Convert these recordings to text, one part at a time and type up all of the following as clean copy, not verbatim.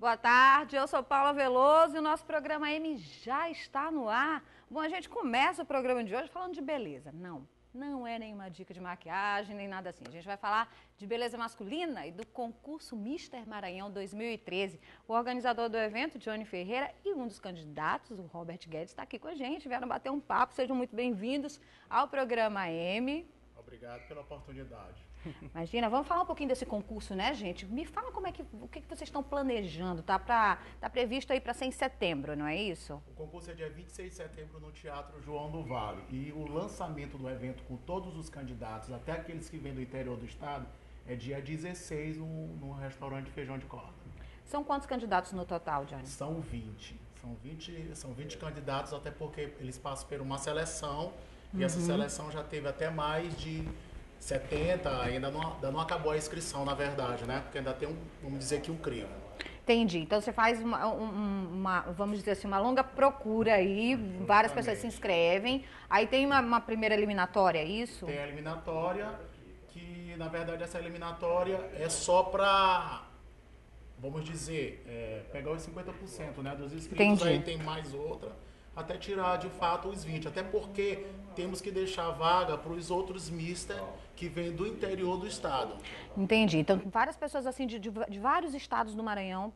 boa tarde. Eu sou Paula Veloso e o nosso programa M já está no ar. Bom, a gente começa o programa de hoje falando de beleza. Não é nenhuma dica de maquiagem, nem nada assim. A gente vai falar de beleza masculina e do concurso Mister Maranhão 2013. O organizador do evento, Johnny Ferreira, e um dos candidatos, o Robert Guedes, está aqui com a gente. Vieram bater um papo. Sejam muito bem-vindos ao programa M. Obrigado pela oportunidade. Imagina, vamos falar um pouquinho desse concurso, né, gente? Me fala o que vocês estão planejando, tá previsto aí para ser em setembro, não é isso? O concurso é dia 26 de setembro no Teatro João do Vale e o lançamento do evento com todos os candidatos, até aqueles que vêm do interior do estado, é dia 16 no restaurante Feijão de Corda. São quantos candidatos no total, Johnny? São 20. São 20 candidatos, até porque eles passam por uma seleção e essa seleção já teve até mais de 70, ainda não acabou a inscrição, na verdade, né? Porque ainda tem vamos dizer que um crivo. Entendi. Então você faz vamos dizer assim, uma longa procura aí, várias pessoas se inscrevem. Aí tem uma primeira eliminatória, é isso? Tem a eliminatória, que na verdade essa eliminatória é só para, vamos dizer, pegar os 50%, né, dos inscritos. Entendi. Aí tem mais outra, até tirar de fato os 20%. Até porque temos que deixar vaga para os outros mister que vêm do interior do estado. Entendi. Então, várias pessoas assim de vários estados do Maranhão,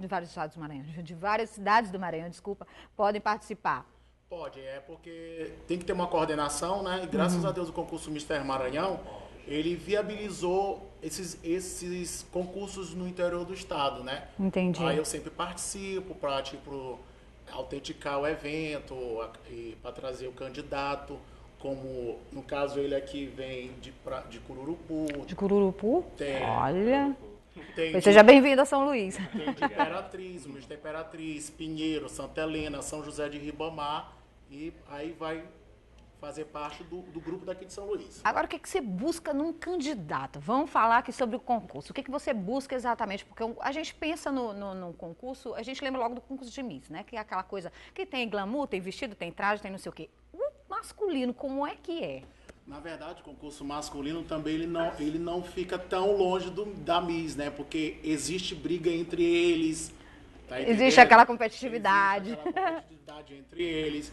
de várias cidades do Maranhão, desculpa, podem participar. Pode, porque tem que ter uma coordenação, né? E graças a Deus o concurso Mister Maranhão, ele viabilizou esses concursos no interior do estado, né? Entendi. Aí eu sempre participo para, autenticar o evento, para trazer o candidato, como no caso ele aqui vem de Cururupu. De Cururupu? Tem. Olha. Seja bem-vindo a São Luís. Tem de Imperatriz, Pinheiro, Santa Helena, São José de Ribamar, e aí vai fazer parte do grupo daqui de São Luís. Agora, o que você busca num candidato? Vamos falar aqui sobre o concurso. O que você busca exatamente? Porque a gente pensa no concurso, a gente lembra logo do concurso de Miss, né? Que é aquela coisa que tem glamour, tem vestido, tem traje, tem não sei o quê. O masculino, como é que é? Na verdade, o concurso masculino também ele não fica tão longe da Miss, né? Porque existe briga entre eles. Tá, existe aquela competitividade. Existe aquela competitividade entre eles.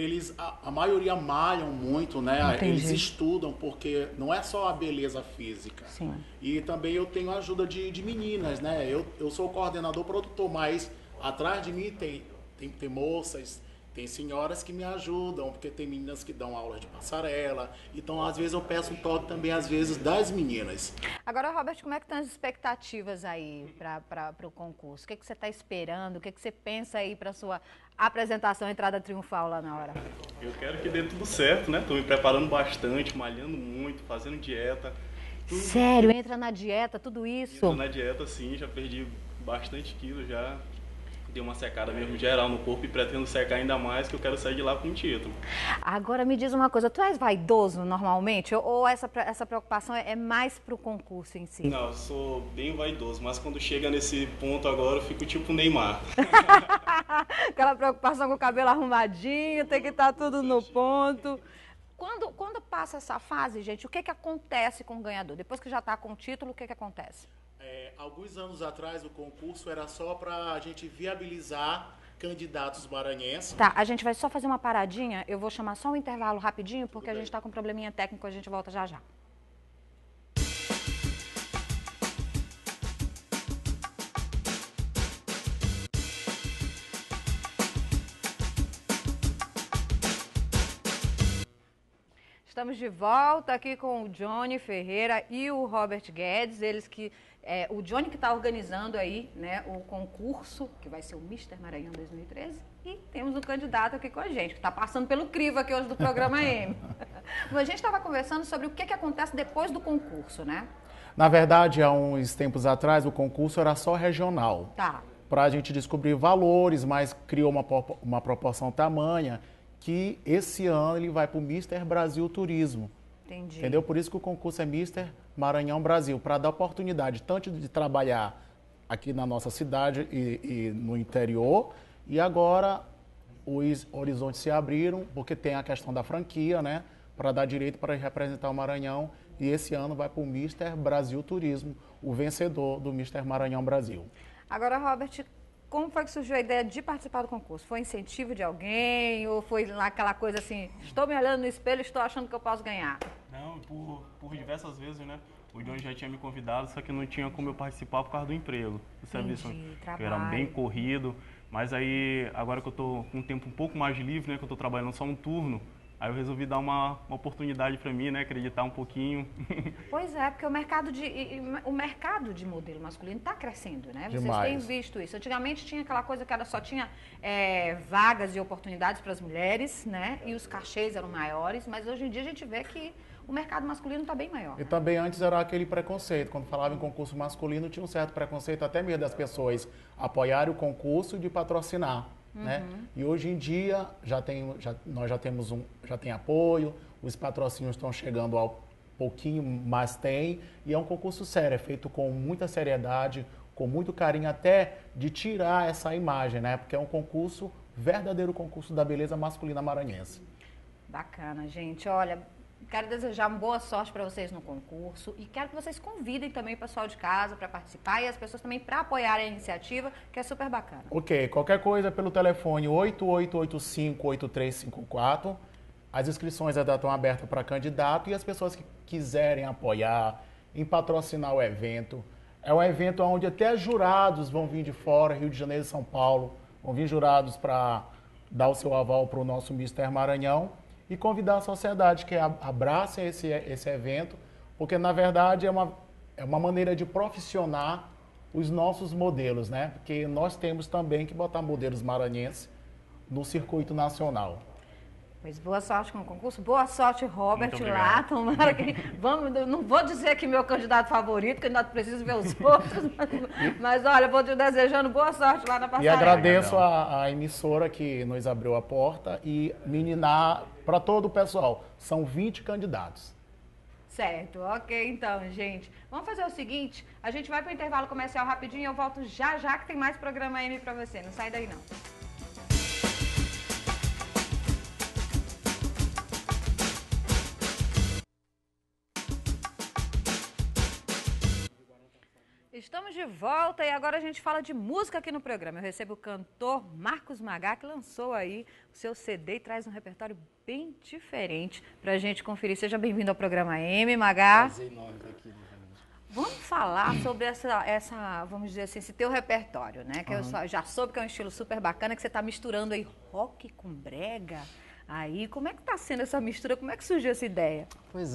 A maioria malham muito, né? Entendi. Eles estudam, porque não é só a beleza física. Sim. E também eu tenho a ajuda de meninas, né? Eu sou o coordenador produtor, mas atrás de mim tem moças, tem senhoras que me ajudam, porque tem meninas que dão aulas de passarela. Então, às vezes, eu peço um toque também, às vezes, das meninas. Agora, Robert, como é que estão as expectativas aí para o concurso? O que você está esperando? O que você pensa aí para a sua apresentação, entrada triunfal lá na hora? Eu quero que dê tudo certo, né? Estou me preparando bastante, malhando muito, fazendo dieta. Sério? Entra na dieta, tudo isso? Entro na dieta, sim, já perdi bastante quilos, já dei uma secada mesmo geral no corpo e pretendo secar ainda mais, que eu quero sair de lá com um título. Agora me diz uma coisa, tu és vaidoso normalmente ou essa preocupação é mais pro concurso em si? Não, eu sou bem vaidoso, mas quando chega nesse ponto agora eu fico tipo Neymar. Aquela preocupação com o cabelo arrumadinho, tem que estar tudo no ponto. Quando passa essa fase, gente, o que acontece com o ganhador? Depois que já está com o título, o que acontece? Alguns anos atrás, o concurso era só para a gente viabilizar candidatos maranhenses. Tá, a gente vai só fazer uma paradinha, eu vou chamar só um intervalo rapidinho, porque a gente está com um probleminha técnico, a gente volta já já. Estamos de volta aqui com o Johnny Ferreira e o Robert Guedes, eles que o Johnny que está organizando aí, né, o concurso, que vai ser o Mister Maranhão 2013, e temos um candidato aqui com a gente, que está passando pelo crivo aqui hoje do programa M. A gente estava conversando sobre o que acontece depois do concurso, né? Na verdade, há uns tempos atrás, o concurso era só regional. Tá. Para a gente descobrir valores, mas criou uma proporção tamanha que esse ano ele vai para o Mister Brasil Turismo. Entendi. Entendeu? Por isso que o concurso é Mister Maranhão Brasil, para dar oportunidade tanto de trabalhar aqui na nossa cidade e no interior, e agora os horizontes se abriram, porque tem a questão da franquia, né? Para dar direito para representar o Maranhão, e esse ano vai para o Mister Brasil Turismo, o vencedor do Mister Maranhão Brasil. Agora, Robert, como foi que surgiu a ideia de participar do concurso? Foi incentivo de alguém ou foi lá aquela coisa assim, estou me olhando no espelho e estou achando que eu posso ganhar? Não, por diversas vezes, né? O Johnny já tinha me convidado, só que não tinha como eu participar por causa do emprego, do serviço. Que era bem corrido, mas aí, agora que eu tô com um tempo um pouco mais livre, né? Que eu tô trabalhando só um turno, aí eu resolvi dar uma oportunidade para mim, né? Acreditar um pouquinho. Pois é, porque o mercado de modelo masculino está crescendo, né? Vocês Demais. têm visto isso. Antigamente tinha aquela coisa que só tinha vagas e oportunidades para as mulheres, né? E os cachês eram maiores, mas hoje em dia a gente vê que o mercado masculino está bem maior. E também antes era aquele preconceito. Quando falava em concurso masculino, tinha um certo preconceito, até mesmo das pessoas apoiarem o concurso de patrocinar. Né? E hoje em dia nós já temos já tem apoio, os patrocínios estão chegando ao pouquinho, mas tem, e é um concurso sério, é feito com muita seriedade, com muito carinho, até de tirar essa imagem, né? Porque é um concurso, verdadeiro concurso da beleza masculina maranhense. Bacana, gente. Olha, quero desejar uma boa sorte para vocês no concurso e quero que vocês convidem também o pessoal de casa para participar e as pessoas também para apoiarem a iniciativa, que é super bacana. Ok, qualquer coisa pelo telefone 8885-8354. As inscrições ainda estão abertas para candidato e as pessoas que quiserem apoiar, em patrocinar o evento. É um evento onde até jurados vão vir de fora, Rio de Janeiro e São Paulo, vão vir jurados para dar o seu aval para o nosso Mister Maranhão. E convidar a sociedade que abrace esse evento, porque, na verdade, é uma maneira de profissionar os nossos modelos, né? Porque nós temos também que botar modelos maranhenses no circuito nacional. Pois boa sorte com o concurso, boa sorte, Robert, lá, tomara que... não vou dizer que meu candidato favorito, o candidato precisa ver os outros, mas olha, vou te desejando boa sorte lá na passarela. E agradeço a emissora que nos abriu a porta e meninar para todo o pessoal, são 20 candidatos. Certo, ok então, gente. Vamos fazer o seguinte, a gente vai para o intervalo comercial rapidinho e eu volto já que tem mais programa M para você, não sai daí não. Estamos de volta e agora a gente fala de música aqui no programa. Eu recebo o cantor Marcos Magá, que lançou aí o seu CD e traz um repertório bem diferente pra gente conferir. Seja bem-vindo ao programa M, Magá. Prazer enorme estar aqui novamente. Vamos falar sobre essa, vamos dizer assim, esse teu repertório, né? Que eu já soube que é um estilo super bacana, que você tá misturando aí rock com brega. Aí, como é que tá sendo essa mistura? Como é que surgiu essa ideia? Pois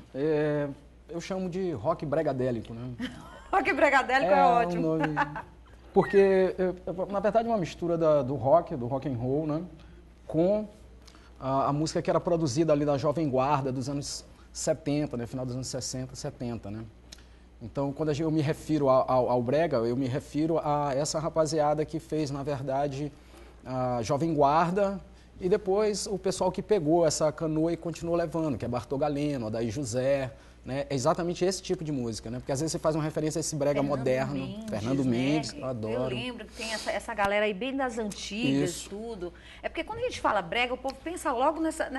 eu chamo de rock bregadélico, né? Rock bregadélico é ótimo. Um nome, porque, na verdade, é uma mistura do rock and roll, né? Com a música que era produzida ali da Jovem Guarda dos anos 70, né? Final dos anos 60, 70, né? Então, quando eu me refiro ao brega, eu me refiro a essa rapaziada que fez, na verdade, a Jovem Guarda e depois o pessoal que pegou essa canoa e continuou levando, que é Bartol Galeno, Odair José, né? É exatamente esse tipo de música, né? Porque às vezes você faz uma referência a esse brega moderno, Fernando Mendes, que eu adoro. Eu lembro que tem essa galera aí bem das antigas, tudo. É porque quando a gente fala brega, o povo pensa logo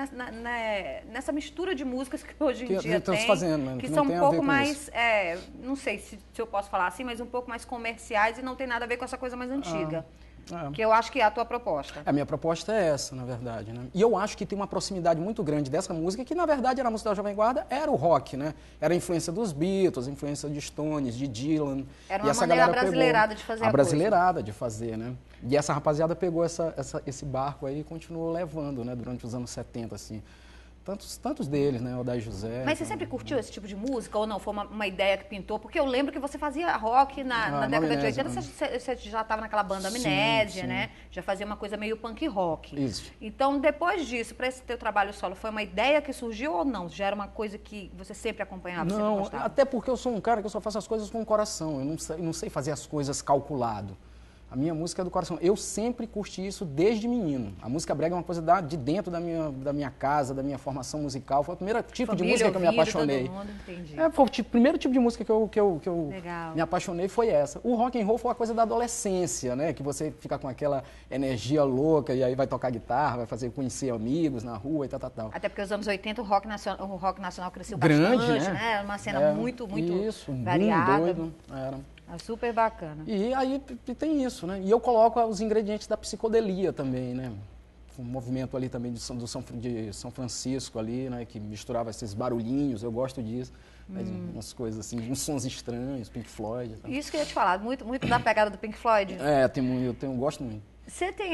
nessa mistura de músicas que hoje em dia tem, fazendo, né? que são um pouco mais, não sei se eu posso falar assim, mas um pouco mais comerciais e não tem nada a ver com essa coisa mais antiga. Que eu acho que é a tua proposta. A minha proposta é essa, na verdade, né? E eu acho que tem uma proximidade muito grande dessa música, que na verdade era a música da Jovem Guarda, era o rock, né? Era a influência dos Beatles, a influência de Stones, de Dylan. Era uma maneira brasileirada de fazer a brasileirada de fazer, né? E essa rapaziada pegou esse barco aí e continuou levando, né? Durante os anos 70, assim. Tantos deles, né? Odair José. Mas você sempre curtiu esse tipo de música ou não? Foi uma ideia que pintou? Porque eu lembro que você fazia rock na década de 80, você já estava naquela banda Amnésia, né? Já fazia uma coisa meio punk rock. Isso. Então, depois disso, para esse teu trabalho solo, foi uma ideia que surgiu ou não? Já era uma coisa que você sempre acompanhava, sempre gostava? Até porque eu sou um cara que eu só faço as coisas com o coração. Eu não sei fazer as coisas calculado. A minha música é do coração. Eu sempre curti isso desde menino. A música brega é uma coisa de dentro da minha casa, da minha formação musical. Foi o primeiro tipo de música que eu me apaixonei. Todo mundo, entendi. Foi o primeiro tipo de música que eu Legal. me apaixonei foi essa. O rock and roll foi uma coisa da adolescência, né? Que você fica com aquela energia louca e aí vai tocar guitarra, vai conhecer amigos na rua e tal. Até porque nos anos 80 o rock nacional cresceu grande, bastante, né? Uma cena muito isso, variada. doido, era. É super bacana. E aí tem isso, né? E eu coloco os ingredientes da psicodelia também, né? Um movimento ali também de São Francisco ali, né? Que misturava esses barulhinhos, eu gosto disso. Né? Umas coisas assim, uns sons estranhos, Pink Floyd. Tá? Isso que eu ia te falar, muito da pegada do Pink Floyd. Eu gosto muito. Você tem,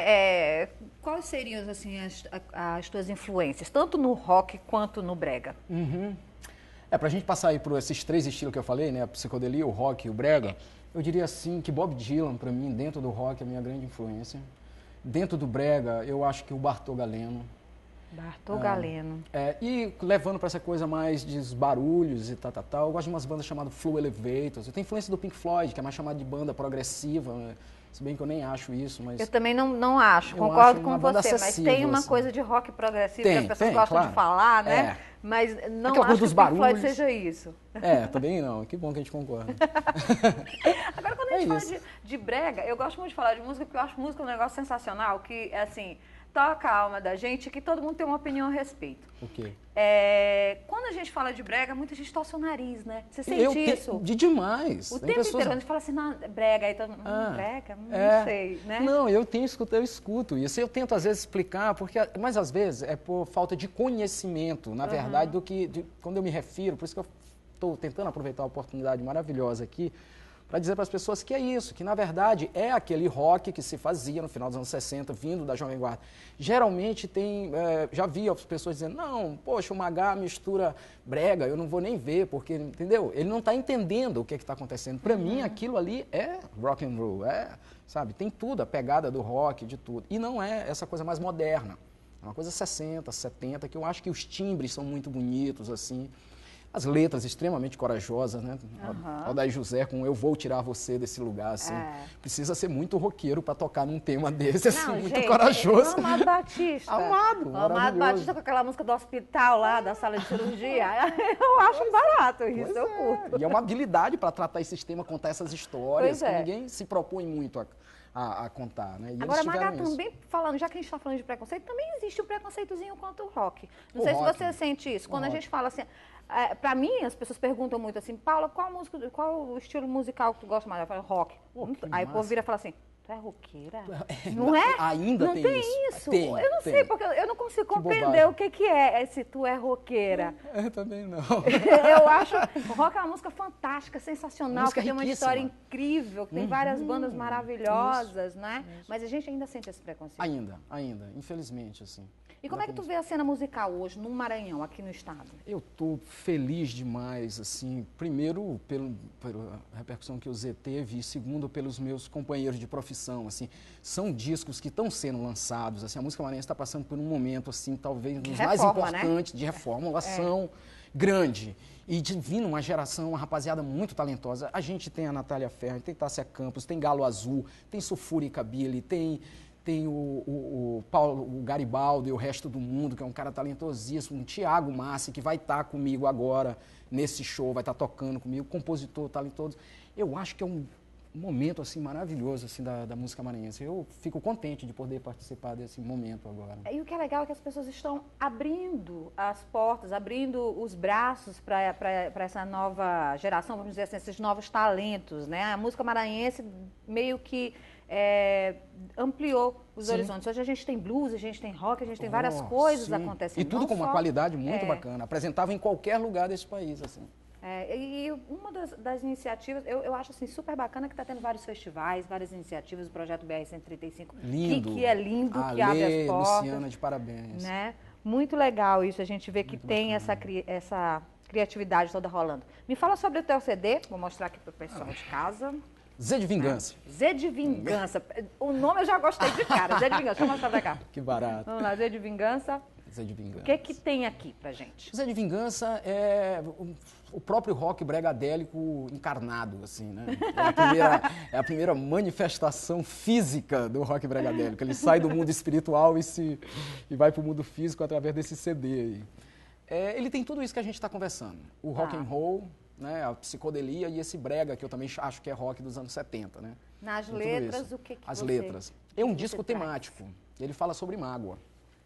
quais seriam assim, as tuas influências, tanto no rock quanto no brega? Pra gente passar aí por esses três estilos que eu falei, né? A psicodelia, o rock e o brega, eu diria assim que Bob Dylan, pra mim, dentro do rock, é a minha grande influência. Dentro do brega, eu acho que o Bartô Galeno. Galeno. E levando para essa coisa mais de barulhos e tal, eu gosto de umas bandas chamadas Flow Elevators. Eu tenho influência do Pink Floyd, que é mais chamada de banda progressiva, né? Se bem que eu nem acho isso, mas... Eu também não acho, concordo com você, mas tem uma assim. coisa de rock progressivo que as pessoas gostam claro. de falar, né? Mas não acho que o Pink Floyd seja isso. Também não. Que bom que a gente concorda. Agora, quando a gente fala de brega, eu gosto muito de falar de música, porque eu acho música um negócio sensacional, que, assim, toca a alma da gente, que todo mundo tem uma opinião a respeito. Ok. Quando a gente fala de brega, muita gente torce o nariz, né? Você sente isso? Demais. O tempo inteiro, a gente fala assim, não, brega, aí todo mundo, brega? Não sei, né? Não, eu escuto isso. Eu tento, às vezes, explicar, mas às vezes é por falta de conhecimento, na verdade, quando eu me refiro, por isso que eu estou tentando aproveitar a oportunidade maravilhosa aqui, para dizer para as pessoas que é isso, que na verdade é aquele rock que se fazia no final dos anos 60, vindo da Jovem Guarda. Geralmente já vi as pessoas dizendo, não, poxa, o Magá mistura brega, eu não vou nem ver, porque, entendeu? Ele não está entendendo o que está acontecendo. Para mim, aquilo ali é rock and roll, sabe? Tem tudo, a pegada do rock, de tudo. E não é essa coisa mais moderna. É uma coisa 60, 70, que eu acho que os timbres são muito bonitos, assim. As letras extremamente corajosas, né? Aldair José com Eu Vou Tirar Você Desse Lugar, assim. Precisa ser muito roqueiro para tocar num tema desse, assim, muito corajoso. O Amado Batista. O Amado Batista com aquela música do hospital lá, da sala de cirurgia. Eu acho barato isso, eu curto. E é uma habilidade para tratar esse tema, contar essas histórias, que ninguém se propõe muito a contar, né? E agora, Magá, também falando, já que a gente está falando de preconceito, também existe um preconceitozinho quanto o rock. Não sei se você sente isso. Quando a gente fala assim, para mim, as pessoas perguntam muito assim, Paula, qual o estilo musical que tu gosta mais? Eu falo, rock. Aí o povo vira e fala assim, tu é roqueira? Não é? Ainda não tem isso. Eu não sei, porque eu não consigo compreender o que é esse tu é roqueira. Eu também não. Eu acho, o rock é uma música fantástica, sensacional, que tem uma história incrível, que tem várias bandas maravilhosas, né? Mas a gente ainda sente esse preconceito. Ainda, infelizmente, assim. E como é que tu vê a cena musical hoje, no Maranhão, aqui no estado? Eu tô feliz demais, assim, primeiro pela repercussão que o Zé teve e segundo pelos meus companheiros de profissão, assim. São discos que estão sendo lançados, assim, a música maranhense está passando por um momento, assim, talvez um dos mais importantes, de reformulação grande. E de vindo uma geração, uma rapaziada muito talentosa. A gente tem a Natália Ferro, tem Tássia Campos, tem Galo Azul, tem Sulfúrica Billy, tem o Paulo, o Garibaldo e o resto do mundo, que é um cara talentosíssimo, um Thiago Massi, que vai estar comigo agora nesse show, vai estar tocando comigo, compositor talentoso. Eu acho que é um momento assim maravilhoso assim da música maranhense. Eu fico contente de poder participar desse momento agora. E o que é legal é que as pessoas estão abrindo as portas, abrindo os braços para essa nova geração, vamos dizer assim, esses novos talentos, né? A música maranhense meio que ampliou os horizontes. Hoje a gente tem blues, a gente tem rock, a gente tem várias coisas acontecendo. E tudo com uma qualidade muito bacana. Apresentava em qualquer lugar desse país, assim. E uma das iniciativas, eu acho assim, super bacana que está tendo vários festivais, várias iniciativas, o projeto BR-135, lindo. Que é lindo, que abre as portas. Luciana, de parabéns. Né? Muito legal isso, a gente vê que tem essa criatividade toda rolando. Me fala sobre o teu CD, vou mostrar aqui para o pessoal de casa. Zé de Vingança. Zé de Vingança. O nome eu já gostei de cara. Zé de Vingança. Deixa eu mostrar pra cá. Que barato. Vamos lá, Zé de Vingança. Zé de Vingança. O que tem aqui pra gente? Zé de Vingança é o próprio rock bregadélico encarnado, assim, né? É a primeira manifestação física do rock bregadélico. Ele sai do mundo espiritual e vai pro mundo físico através desse CD aí. Ele tem tudo isso que a gente está conversando. O rock and roll, né, a psicodelia e esse brega, que eu também acho que é rock dos anos 70, né? Nas letras, o que As letras. É um disco temático. Ele fala sobre mágoa.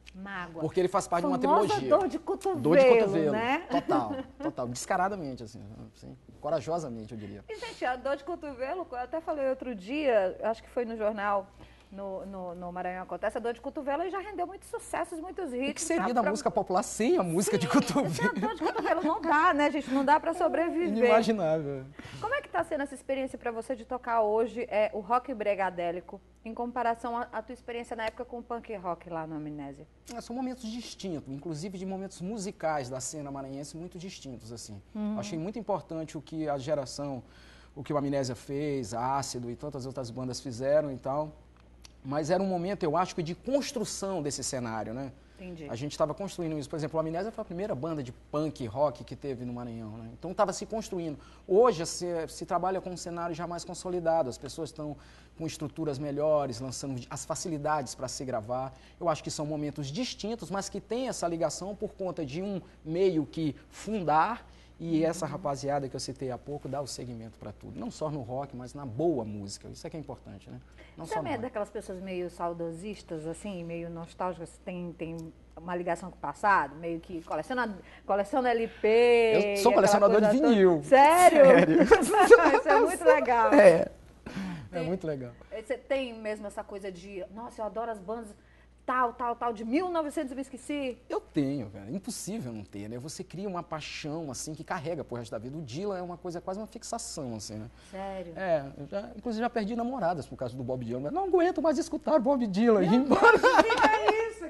Mágoa. Porque ele faz parte de uma Famosa trilogia. dor de cotovelo, Dor de cotovelo, né? Total. Descaradamente, assim, corajosamente, eu diria. E, gente, a dor de cotovelo, eu até falei outro dia, acho que foi no jornal, no Maranhão Acontece, a dor de cotovelo já rendeu muitos sucessos, muitos hits. O que seria da música popular sem a música de cotovelo? Sem a dor de cotovelo não dá, né, gente? Não dá pra sobreviver. Inimaginável. Como é que tá sendo essa experiência pra você de tocar hoje o rock bregadélico, em comparação à tua experiência na época com o punk rock lá no Amnésia? São momentos distintos, inclusive de momentos musicais da cena maranhense muito distintos, assim. Achei muito importante o que a geração, o que o Amnésia fez, Ácido e tantas outras bandas fizeram e tal. Mas era um momento, eu acho, de construção desse cenário, né? Entendi. A gente estava construindo isso. Por exemplo, a Amnésia foi a primeira banda de punk rock que teve no Maranhão, né? Então estava se construindo. Hoje se trabalha com um cenário já mais consolidado, as pessoas estão com estruturas melhores, lançando as facilidades para se gravar. Eu acho que são momentos distintos, mas que tem essa ligação por conta de um meio que fundar e essa rapaziada que eu citei há pouco dá o segmento para tudo. Não só no rock, mas na boa música. Isso é que é importante, né? Não Você também é daquelas pessoas meio saudosistas, assim, meio nostálgicas, tem uma ligação com o passado, meio que coleciona LP. Eu sou colecionador de vinil. Sério? Sério. Isso é muito legal. É muito legal. Você tem mesmo essa coisa de, nossa, eu adoro as bandas tal, de 1900 eu me esqueci. Eu tenho, velho. Impossível não ter, né? Você cria uma paixão, assim, que carrega pro resto da vida. O Dylan é uma coisa, quase uma fixação, assim, né? Sério? Inclusive já perdi namoradas por causa do Bob Dylan. Mas não aguento mais escutar o Bob Dylan e ir embora. Que é isso?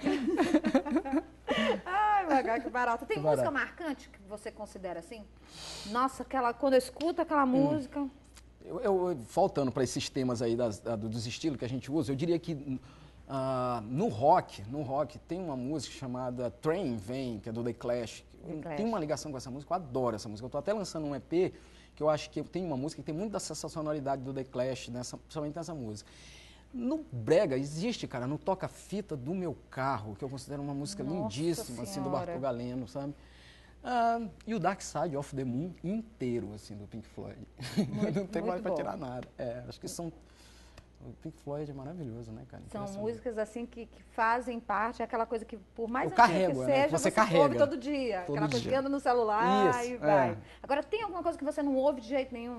Ai, Magá, que barato. Tem música marcante que você considera assim? Nossa, quando eu escuto aquela música... Voltando para esses temas aí dos estilos que a gente usa, eu diria que no rock tem uma música chamada Train Vem, que é do The Clash. Tem uma ligação com essa música, eu adoro essa música. Eu estou até lançando um EP que eu acho que tem uma música que tem muito da sensacionalidade do The Clash, principalmente nessa música. No brega existe, cara, no Toca-Fita do Meu Carro, que eu considero uma música lindíssima, assim, do Bartol Galeno, sabe? E o Dark Side of the Moon inteiro, assim, do Pink Floyd. Não tem mais para tirar nada. Acho que o Pink Floyd é maravilhoso, né, cara? São músicas, assim, que fazem parte, aquela coisa que, por mais antiga que seja, você carrega. Ouve todo dia. Aquela coisa que anda no celular e vai. Agora, tem alguma coisa que você não ouve de jeito nenhum?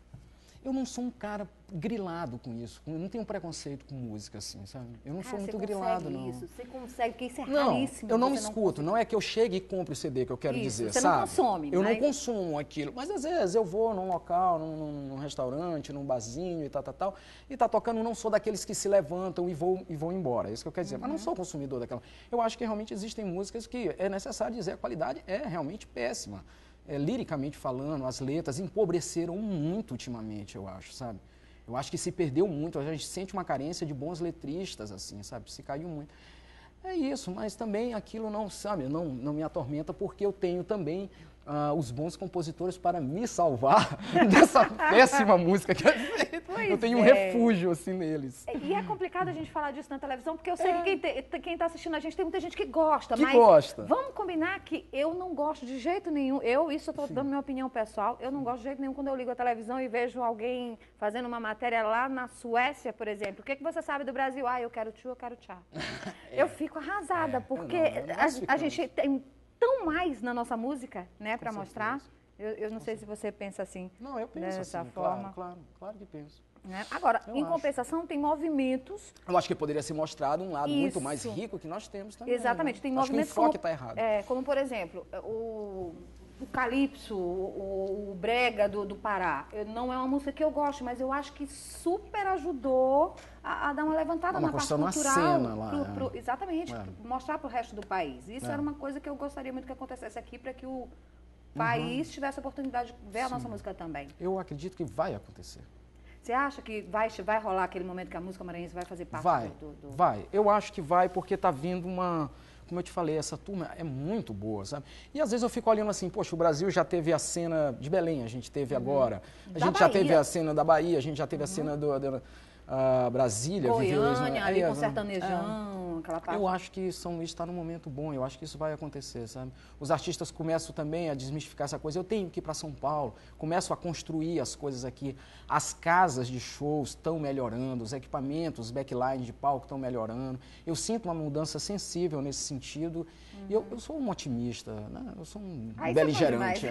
Eu não sou um cara grilado com isso. Eu não tenho preconceito com música, assim, sabe? Eu não sou muito grilado, não. Você consegue, porque isso é raríssimo. raríssimo. Eu não escuto. Não é que eu chegue e compre o CD que eu quero dizer, você sabe? Não consome. Eu não consumo aquilo. Mas, às vezes, eu vou num local, num restaurante, num barzinho e tal, e tá tocando, não sou daqueles que se levantam e vão embora. É isso que eu quero dizer. Mas não sou consumidor daquela. Eu acho que realmente existem músicas que é necessário dizer a qualidade é realmente péssima. Liricamente falando, as letras empobreceram muito ultimamente, eu acho, sabe? Eu acho que se perdeu muito, a gente sente uma carência de bons letristas, assim, sabe? Se caiu muito. É isso, mas também aquilo não, sabe, não me atormenta porque eu tenho também os bons compositores para me salvar dessa péssima música que é feita. Eu tenho um refúgio, assim, neles. E é complicado a gente falar disso na televisão, porque eu sei que quem está assistindo a gente tem muita gente que gosta, vamos combinar que eu não gosto de jeito nenhum. Isso eu estou dando minha opinião pessoal, eu não gosto de jeito nenhum quando eu ligo a televisão e vejo alguém fazendo uma matéria lá na Suécia, por exemplo. O que você sabe do Brasil? Eu quero tchu, eu quero tchá. Eu fico arrasada, porque a gente tem tão mais na nossa música, né, para mostrar. Eu não sei se você pensa assim. Não, eu penso dessa assim, forma. Claro que penso. Né? Agora, em compensação, tem movimentos... Eu acho que poderia ser mostrado um lado muito mais rico que nós temos também. Exatamente, né? Tem movimentos que o enfoque está errado. Como, por exemplo, o Calypso, o Brega do Pará. Não é uma música que eu gosto, mas eu acho que super ajudou a dar uma levantada na parte cultural. Cena lá, exatamente, mostrar para o resto do país. Isso era uma coisa que eu gostaria muito que acontecesse aqui, para que o país tivesse a oportunidade de ver a nossa música também. Eu acredito que vai acontecer. Você acha que vai rolar aquele momento que a música maranhense vai fazer parte do... Vai. Eu acho que vai, porque está vindo uma... Como eu te falei, essa turma é muito boa, sabe? E às vezes eu fico olhando assim, poxa, o Brasil já teve a cena de Belém, a gente teve agora. A gente já teve a cena da Bahia, a gente já teve a cena da Brasília. Goiânia, ali com sertanejão. aquela parte? Eu acho que São Luís está num momento bom, eu acho que isso vai acontecer, sabe? Os artistas começam também a desmistificar essa coisa. Eu tenho que ir para São Paulo, começam a construir as coisas aqui. As casas de shows estão melhorando, os equipamentos, os backline de palco estão melhorando. Eu sinto uma mudança sensível nesse sentido. E eu sou um otimista, né? Eu sou um beligerante.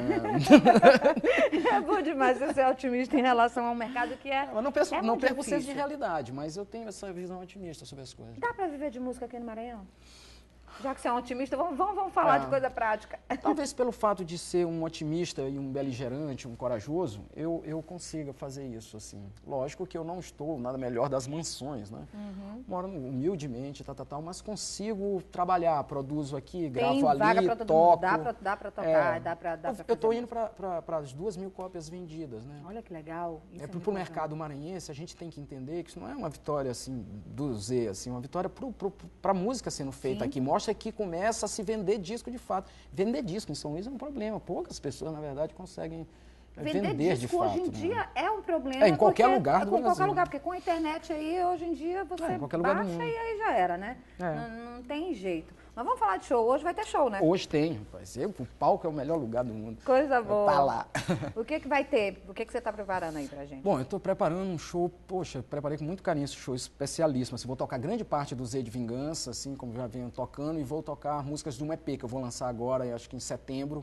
É bom demais você ser otimista em relação ao mercado que é. Eu não perco o senso de realidade, mas eu tenho essa visão otimista sobre as coisas. Dá para viver de música aqui no Maranhão? Já que você é um otimista, vamos falar de coisa prática. Talvez pelo fato de ser um otimista e um beligerante, um corajoso, eu consiga fazer isso, assim. Lógico que eu não estou nada melhor das mansões, né? Moro humildemente, mas consigo trabalhar, produzo aqui, gravo ali, toco. Dá para tocar, dá para eu estou indo para as 2.000 cópias vendidas, né? Olha que legal. Para o mercado maranhense, a gente tem que entender que isso não é uma vitória, assim, do Z, assim, uma vitória para a música sendo feita aqui. Mostra que começa a se vender disco de fato. Vender disco em São Luís é um problema. Poucas pessoas, na verdade, conseguem vender de fato. Hoje em dia é um problema. Em qualquer lugar do Brasil. Em qualquer lugar, porque com a internet aí, hoje em dia, você baixa e aí já era, né? Não tem jeito. Mas vamos falar de show. Hoje vai ter show, né? Hoje tem, rapaz. O palco é o melhor lugar do mundo. Coisa boa. Tá lá. O que vai ter? O que você está preparando aí pra gente? Bom, eu estou preparando um show, preparei com muito carinho esse show especialíssimo. Assim, vou tocar grande parte do Z de Vingança, assim como já venho tocando, e vou tocar músicas de um EP que eu vou lançar agora, acho que em setembro,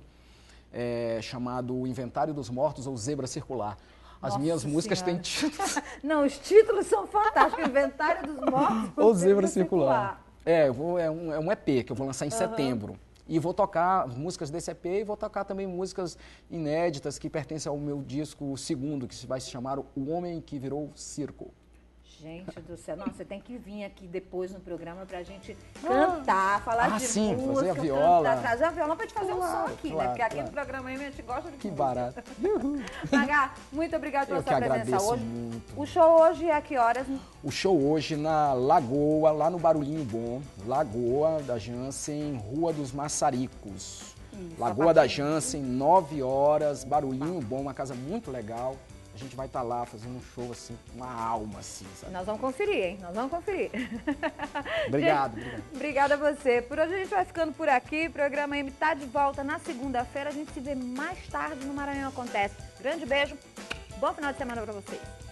chamado Inventário dos Mortos ou Zebra Circular. As minhas músicas têm títulos. Não, os títulos são fantásticos. Inventário dos Mortos ou Zebra Circular. É um EP que eu vou lançar em setembro. E vou tocar músicas desse EP e vou tocar também músicas inéditas que pertencem ao meu disco segundo, que vai se chamar O Homem que Virou Circo. Gente do céu, não, você tem que vir aqui depois no programa pra gente cantar, falar de música, fazer a viola. Trazer a viola pra gente fazer um som aqui, né? Porque aqui no programa aí a gente gosta de Que barato. Magá, muito obrigada pela sua presença hoje. Muito. O show hoje é a que horas? O show hoje na Lagoa, lá no Barulhinho Bom, Lagoa da Jansen, Rua dos Maçaricos. Isso, Lagoa da Jansen, 9 horas, Barulhinho Bom, uma casa muito legal. A gente vai estar lá fazendo um show, assim, uma alma, assim, sabe? Nós vamos conferir, hein? Nós vamos conferir. Obrigado. Obrigada a você. Por hoje a gente vai ficando por aqui. O programa M tá de volta na segunda-feira. A gente se vê mais tarde no Maranhão Acontece. Grande beijo. Bom final de semana para vocês.